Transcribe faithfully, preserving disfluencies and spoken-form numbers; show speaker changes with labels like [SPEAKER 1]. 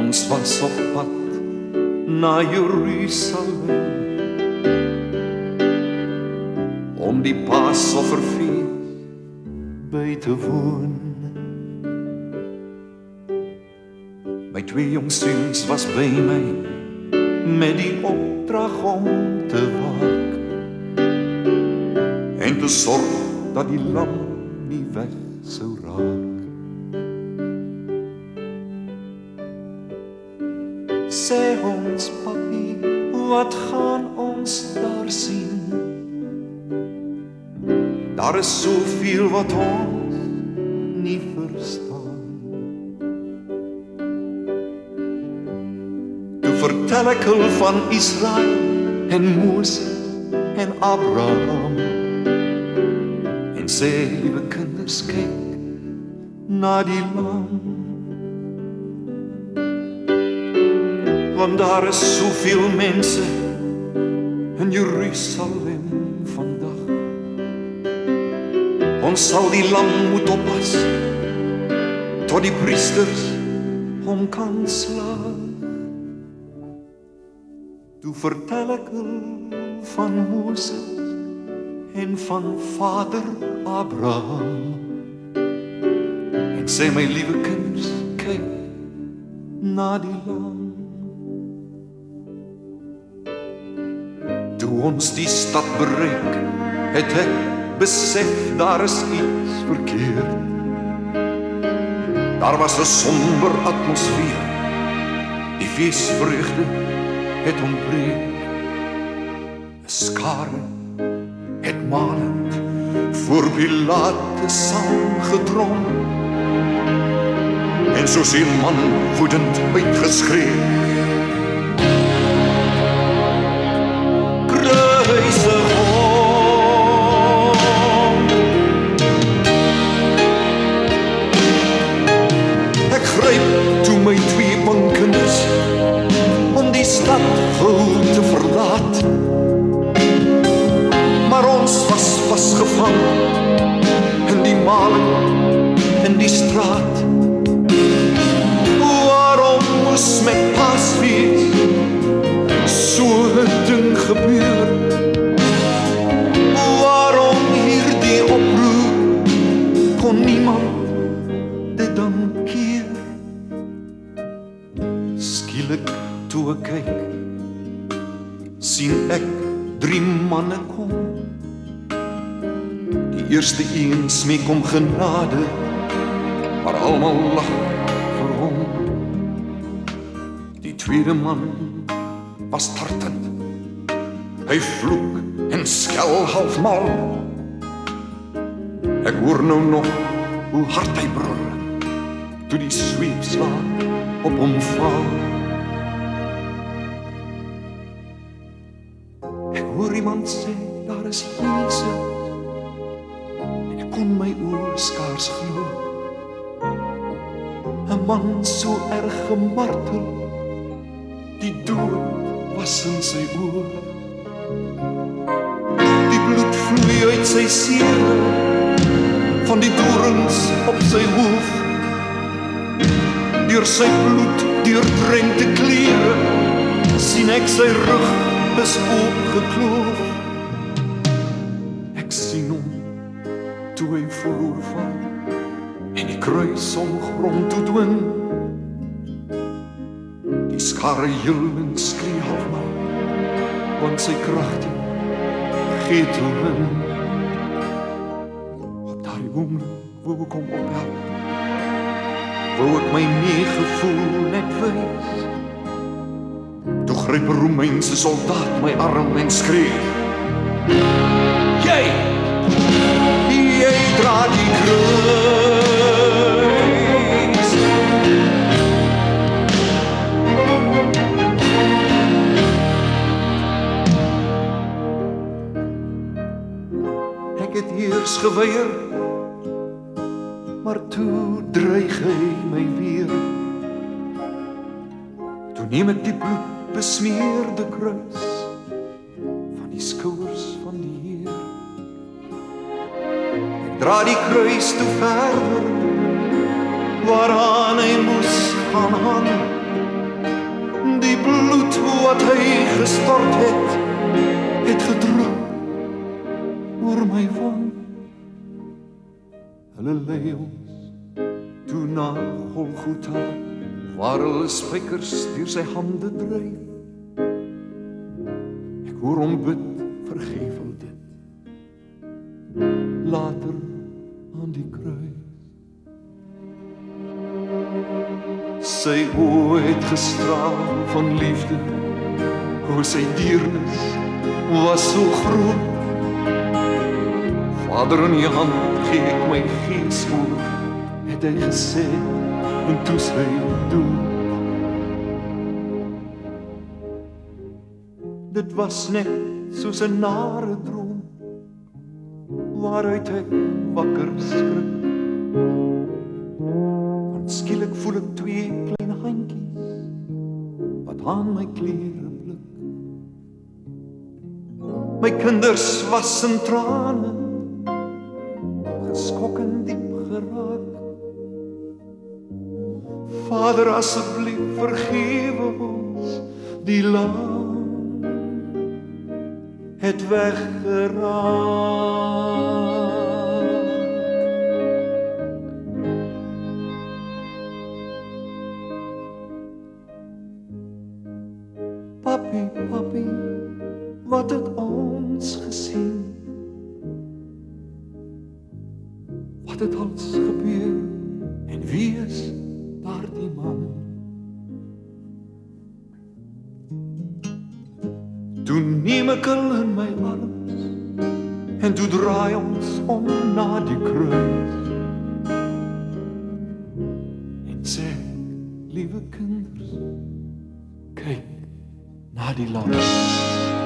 [SPEAKER 1] Ons was op pad na Jerusalem om die Pasofferfees by te woon. My twee jong seuns was by my met die opdrag om te waak en te sorg dat die lam nie weg sou raak. Sê ons papi, wat gaan ons daar sien? Daar is soveel wat ons nie verstaan. Toe vertel ek hul van Israel en Moses en Abraham en sê, liewe kinders, kyk na die lam. Want daar is soveel mense in Jerusalem vandag. Ons sal die lam moet oppas tot die priesters hom kan slag. Toe vertel ek hulle van Moses en van vader Abraham en sê, my liewe kinders, kyk na die lam. Toe ons die stad bereik, het ek besef daar is iets verkeerd. Daar was 'n somber atmosfeer, die feesvreugde het ontbreek. 'n Skare het malend voor Pilatus saamgedrom en soos 'n man woedend uitgeskree, my twee bankinders om die stad gou te verlaat. Maar ons was vasgevang in die maling in die straat. Waarom moes met Paasfees so 'n ding gebeur? Waarom hierdie oproer? Kon niemand dit dan keer? Skielik toe ek kyk, sien ek drie manne kom. Die eerste een smeek om genade, maar almal lag vir hom. Die tweede man was tartend, hy vloek en skel halfmal. Ek hoor nou nog hoe hard hy brul, toe die sweepslag op hom val. Ek hoor iemand sê, daar is Jesus, en ek kon my oor skaars glo. 'n Man so erg gemartel, die dood was in sy oor. Die bloed vloei uit sy seere, van die dorings op sy hoof. Deur sy bloed, deurdrenkte klere, sien ek sy rug is oopgekloof. Ek sien hom, toe hy voorval, en die kruis om grond toe dwing. Die skare jul en skree halfmal, want sy kragte gee toe min. Op daardie oomblik wou ek hom ophelp, wou ek my meegevoel net wys. Toe gryp 'n Romeinse soldaat my arm en skree, Jy, jy dra die kruis. Ek het eers geweier, maar toe dreig hy my weer. Toe neem ek die bloed besmeerde kruis van die skouers van die Heer. Ek dra die kruis toe verder, waaraan hy moes gaan hang. wat hy gestort het, het gedrup oor my wang. Hulle lei ons toe na Golgotha, waar hulle spykers deur sy hande dryf. Ek hoor hom bid, vergeef hulle dit. Later aan die kruis. Sy oë het gestraal van liefde, o sy deernis was so groot. Vader, in die hand gee ek my gees oor, het hy gesê, en toe sy dood. Dit was net soos 'n nare droom, waaruit ek wakker skrik. Want skielik voel ek twee klein handjies, wat aan my klere blik. My kinders was in trane, geskok en diep geraak. Vader, asseblief vergewe ons, die lam het weggeraak. Papi, papi, wat het ons gesien? Wat het ons gebeur? En wie is daardie man? Toe neem ek hulle in my arms, en toe draai ons om na die kruis. En sê, liewe kinders, kyk na die lam.